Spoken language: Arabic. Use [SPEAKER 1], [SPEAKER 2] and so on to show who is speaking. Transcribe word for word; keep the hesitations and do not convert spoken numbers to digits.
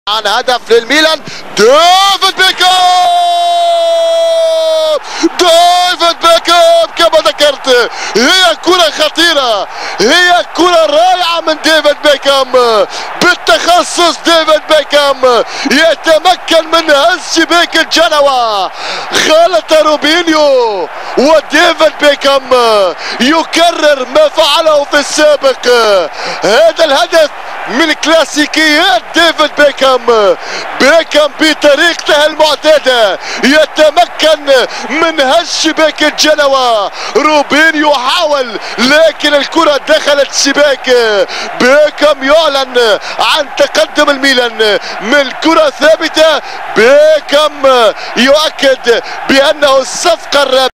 [SPEAKER 1] عن هدف للميلان. ديفيد بيكهام ديفيد بيكهام كما ذكرت، هي كرة خطيرة، هي كرة رائعة من ديفيد بيكهام بالتخصص. ديفيد بيكهام يتمكن من هز شباك الجنوة، خالط روبينيو، وديفيد بيكهام يكرر ما فعله في السابق. هذا الهدف من كلاسيكيات ديفيد بيكهام. بيكهام بطريقته المعتادة يتمكن من هز شباك الجنوة. روبينيو حاول لكن الكرة دخلت شباك. بيكهام يعلن عن تقدم الميلان من كرة ثابتة. بيكهام يؤكد بأنه الصفقة الرابعة.